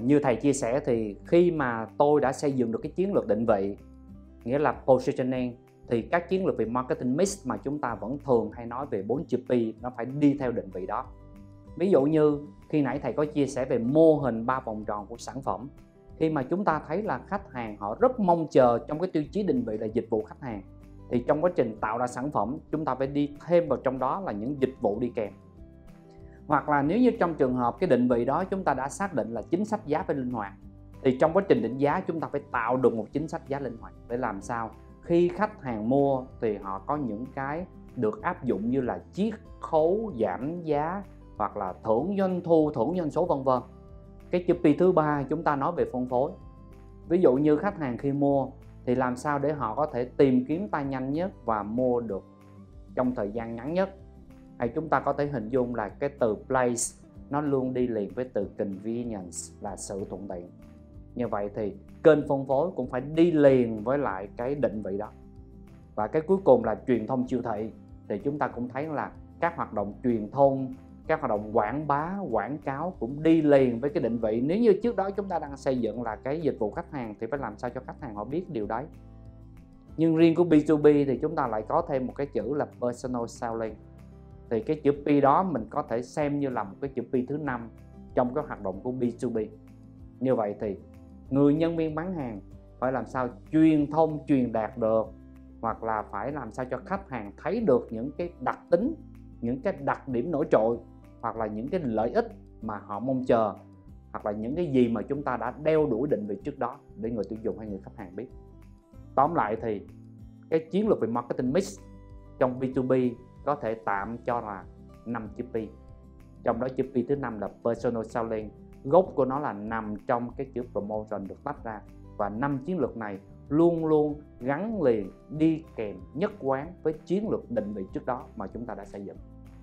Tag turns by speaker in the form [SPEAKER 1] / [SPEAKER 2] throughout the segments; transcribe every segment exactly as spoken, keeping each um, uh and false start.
[SPEAKER 1] như thầy chia sẻ thì khi mà tôi đã xây dựng được cái chiến lược định vị, nghĩa là positioning, thì các chiến lược về marketing mix mà chúng ta vẫn thường hay nói về bốn chữ P nó phải đi theo định vị đó. Ví dụ như khi nãy thầy có chia sẻ về mô hình ba vòng tròn của sản phẩm, khi mà chúng ta thấy là khách hàng họ rất mong chờ trong cái tiêu chí định vị là dịch vụ khách hàng, thì trong quá trình tạo ra sản phẩm chúng ta phải đi thêm vào trong đó là những dịch vụ đi kèm. Hoặc là nếu như trong trường hợp cái định vị đó chúng ta đã xác định là chính sách giá phải linh hoạt, thì trong quá trình định giá chúng ta phải tạo được một chính sách giá linh hoạt để làm sao khi khách hàng mua thì họ có những cái được áp dụng như là chiết khấu, giảm giá hoặc là thưởng doanh thu, thưởng doanh số vân vân. Cái chữ P thứ ba chúng ta nói về phân phối. Ví dụ như khách hàng khi mua thì làm sao để họ có thể tìm kiếm tay nhanh nhất và mua được trong thời gian ngắn nhất. Hay chúng ta có thể hình dung là cái từ place nó luôn đi liền với từ convenience là sự thuận tiện. Như vậy thì kênh phân phối cũng phải đi liền với lại cái định vị đó. Và cái cuối cùng là truyền thông siêu thị, thì chúng ta cũng thấy là các hoạt động truyền thông, các hoạt động quảng bá, quảng cáo cũng đi liền với cái định vị. Nếu như trước đó chúng ta đang xây dựng là cái dịch vụ khách hàng thì phải làm sao cho khách hàng họ biết điều đấy. Nhưng riêng của B hai B thì chúng ta lại có thêm một cái chữ là personal selling. Thì cái chữ P đó mình có thể xem như là một cái chữ P thứ năm trong cái hoạt động của B hai B. Như vậy thì người nhân viên bán hàng phải làm sao truyền thông truyền đạt được, hoặc là phải làm sao cho khách hàng thấy được những cái đặc tính, những cái đặc điểm nổi trội, hoặc là những cái lợi ích mà họ mong chờ, hoặc là những cái gì mà chúng ta đã đeo đuổi định vị trước đó để người tiêu dùng hay người khách hàng biết. Tóm lại thì cái chiến lược về marketing mix trong B hai B có thể tạm cho là năm chữ P. Trong đó chữ P thứ năm là personal selling, gốc của nó là nằm trong cái chữ promotion được tách ra, và năm chiến lược này luôn luôn gắn liền đi kèm nhất quán với chiến lược định vị trước đó mà chúng ta đã xây dựng.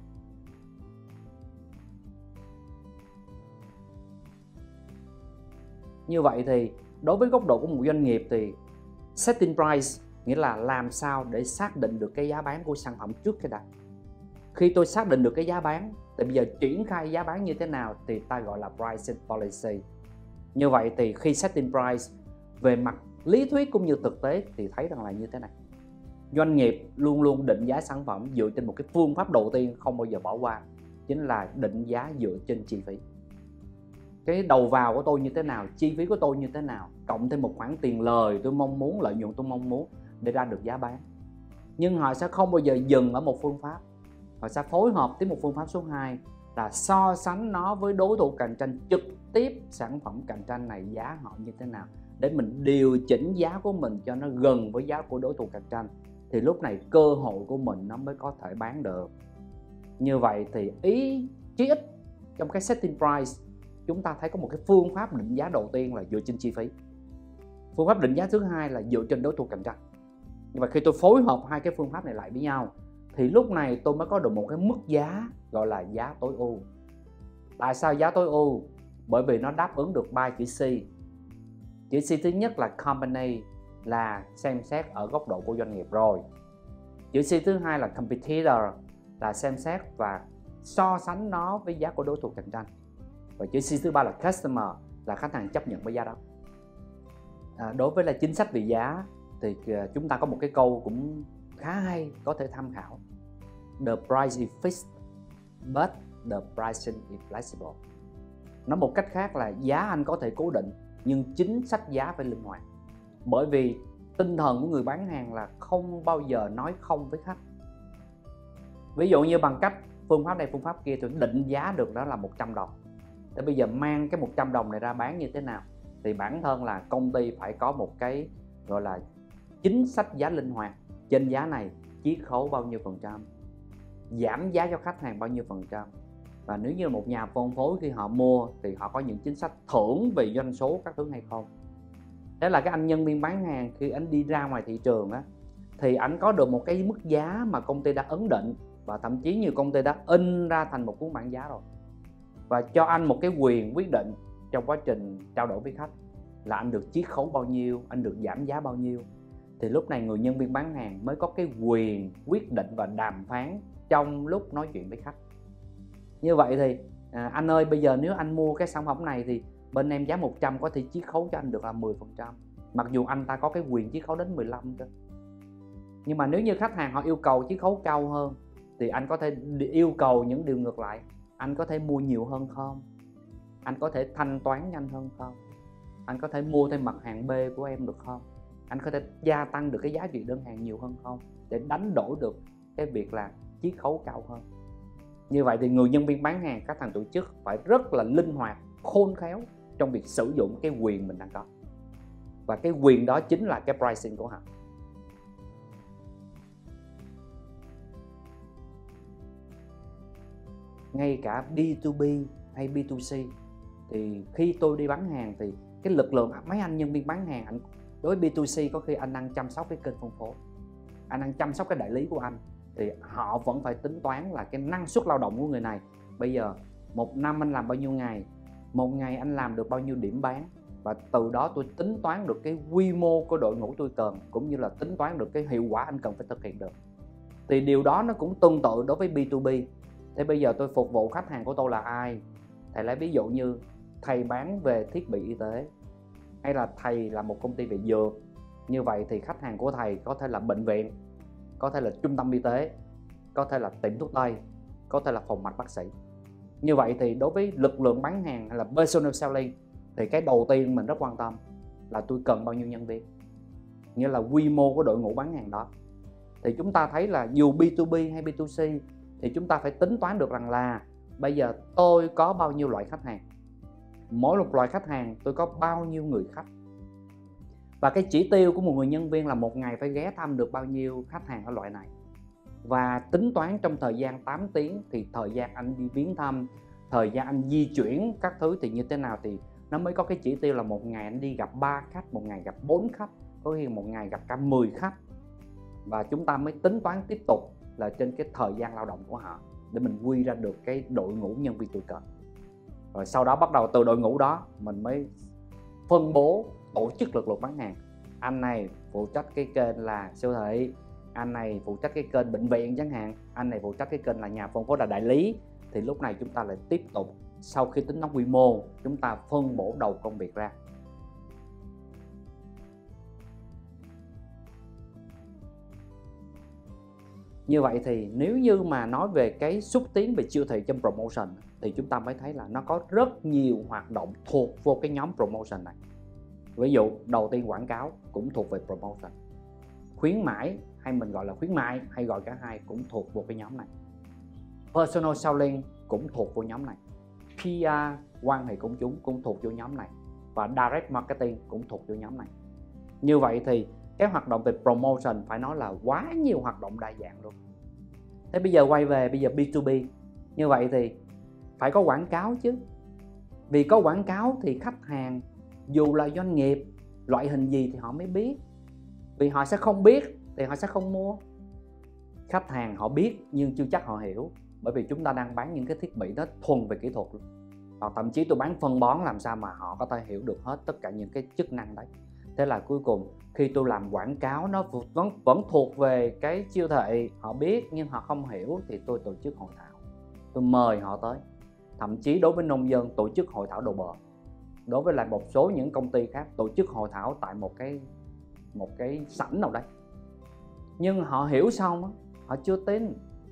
[SPEAKER 1] Như vậy thì đối với góc độ của một doanh nghiệp thì setting price nghĩa là làm sao để xác định được cái giá bán của sản phẩm trước cái đã. Khi tôi xác định được cái giá bán thì bây giờ triển khai giá bán như thế nào thì ta gọi là pricing policy. Như vậy thì khi setting price về mặt lý thuyết cũng như thực tế thì thấy rằng là như thế này. Doanh nghiệp luôn luôn định giá sản phẩm dựa trên một cái phương pháp đầu tiên không bao giờ bỏ qua, chính là định giá dựa trên chi phí. Cái đầu vào của tôi như thế nào, chi phí của tôi như thế nào, cộng thêm một khoản tiền lời tôi mong muốn, lợi nhuận tôi mong muốn để ra được giá bán. Nhưng họ sẽ không bao giờ dừng ở một phương pháp, họ sẽ phối hợp với một phương pháp số hai là so sánh nó với đối thủ cạnh tranh trực tiếp sản phẩm cạnh tranh này giá họ như thế nào, để mình điều chỉnh giá của mình cho nó gần với giá của đối thủ cạnh tranh, thì lúc này cơ hội của mình nó mới có thể bán được. Như vậy thì ý chí ít trong cái setting price chúng ta thấy có một cái phương pháp định giá đầu tiên là dựa trên chi phí, phương pháp định giá thứ hai là dựa trên đối thủ cạnh tranh. Nhưng mà khi tôi phối hợp hai cái phương pháp này lại với nhau thì lúc này tôi mới có được một cái mức giá gọi là giá tối ưu. Tại sao giá tối ưu? Bởi vì nó đáp ứng được ba chữ C. Chữ C thứ nhất là company, là xem xét ở góc độ của doanh nghiệp rồi. Chữ C thứ hai là competitor, là xem xét và so sánh nó với giá của đối thủ cạnh tranh. Và chữ C thứ ba là customer, là khách hàng chấp nhận với giá đó. À, đối với là chính sách về giá thì chúng ta có một cái câu cũng khá hay có thể tham khảo. The price is fixed, but the pricing is flexible. Nói một cách khác là giá anh có thể cố định nhưng chính sách giá phải linh hoạt. Bởi vì tinh thần của người bán hàng là không bao giờ nói không với khách. Ví dụ như bằng cách phương pháp này phương pháp kia thì định giá được đó là một trăm đồng. Thế bây giờ mang cái một trăm đồng này ra bán như thế nào? Thì bản thân là công ty phải có một cái gọi là chính sách giá linh hoạt. Trên giá này chiết khấu bao nhiêu phần trăm, giảm giá cho khách hàng bao nhiêu phần trăm. Và nếu như một nhà phân phối khi họ mua thì họ có những chính sách thưởng về doanh số các thứ hay không. Thế là cái anh nhân viên bán hàng khi anh đi ra ngoài thị trường á, thì anh có được một cái mức giá mà công ty đã ấn định, và thậm chí nhiều công ty đã in ra thành một cuốn bảng giá rồi, và cho anh một cái quyền quyết định trong quá trình trao đổi với khách là anh được chiết khấu bao nhiêu, anh được giảm giá bao nhiêu. Thì lúc này người nhân viên bán hàng mới có cái quyền quyết định và đàm phán trong lúc nói chuyện với khách. Như vậy thì à, anh ơi bây giờ nếu anh mua cái sản phẩm này thì bên em giá một trăm có thể chiết khấu cho anh được là mười phần trăm, mặc dù anh ta có cái quyền chiết khấu đến mười lăm cơ. Nhưng mà nếu như khách hàng họ yêu cầu chiết khấu cao hơn thì anh có thể yêu cầu những điều ngược lại. Anh có thể mua nhiều hơn không? Anh có thể thanh toán nhanh hơn không? Anh có thể mua thêm mặt hàng B của em được không? Anh có thể gia tăng được cái giá trị đơn hàng nhiều hơn không? Để đánh đổi được cái việc là chiết khấu cao hơn. Như vậy thì người nhân viên bán hàng, các thằng tổ chức phải rất là linh hoạt, khôn khéo trong việc sử dụng cái quyền mình đang có. Và cái quyền đó chính là cái pricing của họ. Ngay cả B to B hay B to C thì khi tôi đi bán hàng thì cái lực lượng mấy anh nhân viên bán hàng, anh đối với B to C có khi anh đang chăm sóc cái kênh phân phối, anh đang chăm sóc cái đại lý của anh, thì họ vẫn phải tính toán là cái năng suất lao động của người này. Bây giờ một năm anh làm bao nhiêu ngày, một ngày anh làm được bao nhiêu điểm bán, và từ đó tôi tính toán được cái quy mô của đội ngũ tôi cần, cũng như là tính toán được cái hiệu quả anh cần phải thực hiện được. Thì điều đó nó cũng tương tự đối với B to B. Thế bây giờ tôi phục vụ khách hàng của tôi là ai? Thầy lấy ví dụ như thầy bán về thiết bị y tế, hay là thầy là một công ty về dược. Như vậy thì khách hàng của thầy có thể là bệnh viện, có thể là trung tâm y tế, có thể là tiệm thuốc tây, có thể là phòng mạch bác sĩ. Như vậy thì đối với lực lượng bán hàng hay là personal selling thì cái đầu tiên mình rất quan tâm là tôi cần bao nhiêu nhân viên, nghĩa là quy mô của đội ngũ bán hàng đó. Thì chúng ta thấy là dù B to B hay B to C thì chúng ta phải tính toán được rằng là bây giờ tôi có bao nhiêu loại khách hàng, mỗi một loại khách hàng tôi có bao nhiêu người khách, và cái chỉ tiêu của một người nhân viên là một ngày phải ghé thăm được bao nhiêu khách hàng ở loại này. Và tính toán trong thời gian tám tiếng thì thời gian anh đi viếng thăm, thời gian anh di chuyển các thứ thì như thế nào thì nó mới có cái chỉ tiêu là một ngày anh đi gặp ba khách, một ngày gặp bốn khách, có khi một ngày gặp cả mười khách. Và chúng ta mới tính toán tiếp tục là trên cái thời gian lao động của họ để mình quy ra được cái đội ngũ nhân viên tôi cần. Rồi sau đó bắt đầu từ đội ngũ đó mình mới phân bố tổ chức lực lượng bán hàng. Anh này phụ trách cái kênh là siêu thị, anh này phụ trách cái kênh bệnh viện chẳng hạn, anh này phụ trách cái kênh là nhà phân phối là đại lý. Thì lúc này chúng ta lại tiếp tục, sau khi tính toán quy mô, chúng ta phân bổ đầu công việc ra. Như vậy thì nếu như mà nói về cái xúc tiến về siêu thị trong promotion thì chúng ta mới thấy là nó có rất nhiều hoạt động thuộc vô cái nhóm promotion này. Ví dụ đầu tiên quảng cáo cũng thuộc về promotion, khuyến mãi hay mình gọi là khuyến mại hay gọi cả hai cũng thuộc vô cái nhóm này, personal selling cũng thuộc vô nhóm này, pê e quan hệ công chúng cũng thuộc vô nhóm này, và direct marketing cũng thuộc vô nhóm này. Như vậy thì cái hoạt động về promotion phải nói là quá nhiều hoạt động đa dạng luôn. Thế bây giờ quay về bây giờ B to B, như vậy thì phải có quảng cáo chứ. Vì có quảng cáo thì khách hàng dù là doanh nghiệp loại hình gì thì họ mới biết. Vì họ sẽ không biết thì họ sẽ không mua. Khách hàng họ biết nhưng chưa chắc họ hiểu, bởi vì chúng ta đang bán những cái thiết bị nó thuần về kỹ thuật luôn. Hoặc thậm chí tôi bán phân bón, làm sao mà họ có thể hiểu được hết tất cả những cái chức năng đấy. Thế là cuối cùng khi tôi làm quảng cáo nó vẫn, vẫn thuộc về cái siêu thị, họ biết nhưng họ không hiểu thì tôi tổ chức hội thảo, tôi mời họ tới. Thậm chí đối với nông dân tổ chức hội thảo đầu bờ, đối với lại một số những công ty khác tổ chức hội thảo tại một cái một cái sảnh nào đấy. Nhưng họ hiểu xong họ chưa tin,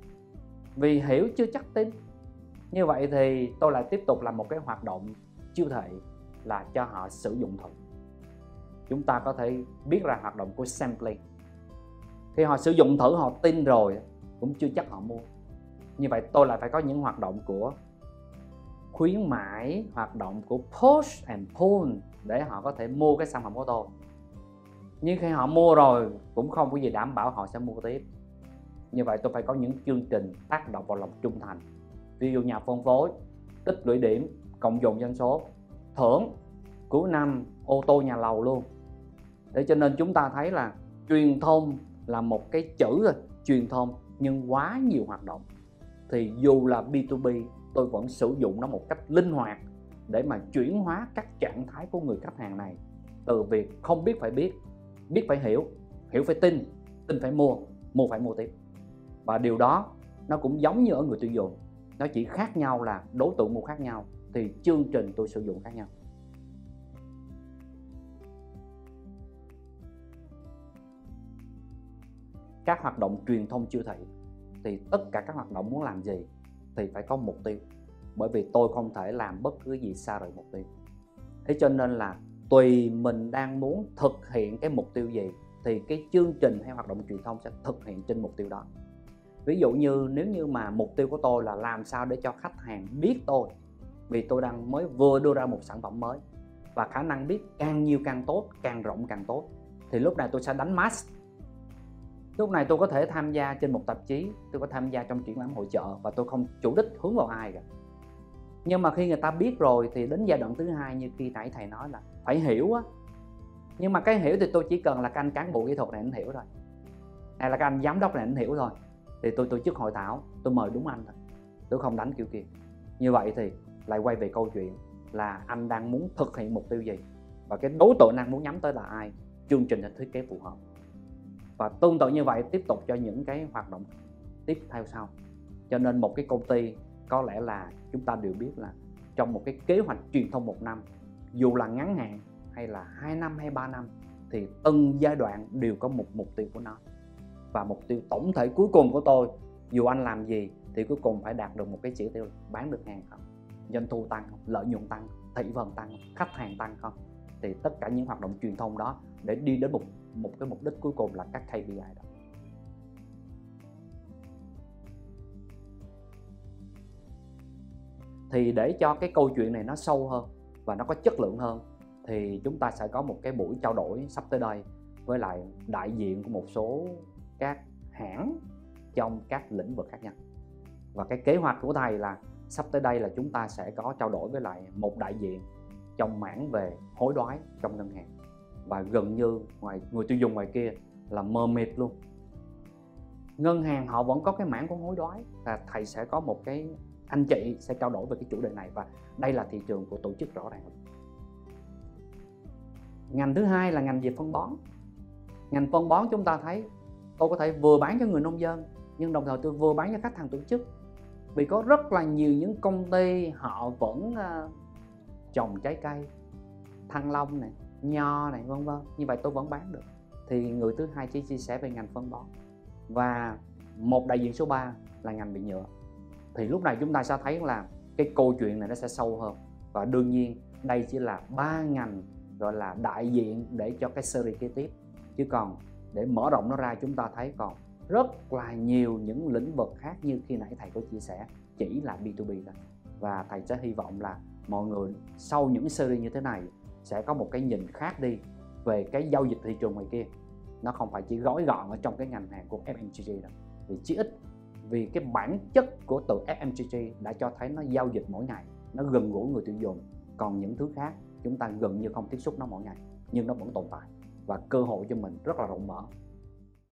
[SPEAKER 1] vì hiểu chưa chắc tin. Như vậy thì tôi lại tiếp tục làm một cái hoạt động siêu thị là cho họ sử dụng thử. Chúng ta có thể biết ra hoạt động của sampling. Khi họ sử dụng thử họ tin rồi cũng chưa chắc họ mua. Như vậy tôi lại phải có những hoạt động của khuyến mãi, hoạt động của push and pull để họ có thể mua cái sản phẩm của tôi. Nhưng khi họ mua rồi cũng không có gì đảm bảo họ sẽ mua tiếp. Như vậy tôi phải có những chương trình tác động vào lòng trung thành. Ví dụ nhà phân phối, tích lũy điểm, cộng dồn doanh số, thưởng, cuối năm ô tô nhà lầu luôn. Để cho nên chúng ta thấy là truyền thông là một cái chữ rồi, truyền thông, nhưng quá nhiều hoạt động. Thì dù là B to B tôi vẫn sử dụng nó một cách linh hoạt để mà chuyển hóa các trạng thái của người khách hàng này, từ việc không biết phải biết, biết phải hiểu, hiểu phải tin, tin phải mua, mua phải mua tiếp. Và điều đó nó cũng giống như ở người tiêu dùng, nó chỉ khác nhau là đối tượng mua khác nhau thì chương trình tôi sử dụng khác nhau. các hoạt động truyền thông siêu thị thì tất cả các hoạt động muốn làm gì thì phải có mục tiêu, bởi vì tôi không thể làm bất cứ gì xa rời mục tiêu. Thế cho nên là tùy mình đang muốn thực hiện cái mục tiêu gì thì cái chương trình hay hoạt động truyền thông sẽ thực hiện trên mục tiêu đó. Ví dụ như nếu như mà mục tiêu của tôi là làm sao để cho khách hàng biết tôi, vì tôi đang mới vừa đưa ra một sản phẩm mới và khả năng biết càng nhiều càng tốt, càng rộng càng tốt, thì lúc này tôi sẽ đánh mass. Lúc này tôi có thể tham gia trên một tạp chí, tôi có tham gia trong triển lãm hội chợ và tôi không chủ đích hướng vào ai cả. Nhưng mà khi người ta biết rồi thì đến giai đoạn thứ hai, như khi nãy thầy nói là phải hiểu á. Nhưng mà cái hiểu thì tôi chỉ cần là các anh cán bộ kỹ thuật này anh hiểu thôi, hay là các anh giám đốc này anh hiểu thôi, thì tôi tổ chức hội thảo, tôi mời đúng anh thôi, tôi không đánh kiểu kia. Như vậy thì lại quay về câu chuyện là anh đang muốn thực hiện mục tiêu gì và cái đối tượng đang muốn nhắm tới là ai, chương trình sẽ thiết kế phù hợp. Và tương tự như vậy tiếp tục cho những cái hoạt động tiếp theo sau. Cho nên một cái công ty có lẽ là chúng ta đều biết là trong một cái kế hoạch truyền thông một năm, dù là ngắn hạn hay là hai năm hay ba năm, thì từng giai đoạn đều có một mục tiêu của nó. Và mục tiêu tổng thể cuối cùng của tôi, dù anh làm gì thì cuối cùng phải đạt được một cái chỉ tiêu là bán được hàng không, doanh thu tăng không, lợi nhuận tăng, thị phần tăng không, khách hàng tăng không. Thì tất cả những hoạt động truyền thông đó để đi đến một, một cái mục đích cuối cùng là các K P I đó. Thì để cho cái câu chuyện này nó sâu hơn và nó có chất lượng hơn thì chúng ta sẽ có một cái buổi trao đổi sắp tới đây với lại đại diện của một số các hãng trong các lĩnh vực khác nhau. Và cái kế hoạch của thầy là sắp tới đây là chúng ta sẽ có trao đổi với lại một đại diện trong mảng về hối đoái trong ngân hàng. Và gần như ngoài người tiêu dùng ngoài kia là mờ mịt luôn. Ngân hàng họ vẫn có cái mảng của hối đoái, và thầy sẽ có một cái anh chị sẽ trao đổi về cái chủ đề này, và đây là thị trường của tổ chức rõ ràng. Ngành thứ hai là ngành về phân bón. Ngành phân bón chúng ta thấy tôi có thể vừa bán cho người nông dân nhưng đồng thời tôi vừa bán cho khách hàng tổ chức, vì có rất là nhiều những công ty họ vẫn uh, trồng trái cây, thanh long này, nho này, vân vân. Như vậy tôi vẫn bán được. Thì người thứ hai chỉ chia sẻ về ngành phân bón. Và một đại diện số ba là ngành bị nhựa. Thì lúc này chúng ta sẽ thấy là cái câu chuyện này nó sẽ sâu hơn. Và đương nhiên đây chỉ là ba ngành gọi là đại diện để cho cái series kế tiếp. Chứ còn để mở rộng nó ra, chúng ta thấy còn rất là nhiều những lĩnh vực khác như khi nãy thầy có chia sẻ, chỉ là B hai B thôi. Và thầy sẽ hy vọng là mọi người sau những series như thế này sẽ có một cái nhìn khác đi về cái giao dịch thị trường ngoài kia. Nó không phải chỉ gói gọn ở trong cái ngành hàng của F M C G đâu. Vì chí ít vì cái bản chất của từ F M C G đã cho thấy nó giao dịch mỗi ngày, nó gần gũi người tiêu dùng. Còn những thứ khác chúng ta gần như không tiếp xúc nó mỗi ngày, nhưng nó vẫn tồn tại và cơ hội cho mình rất là rộng mở.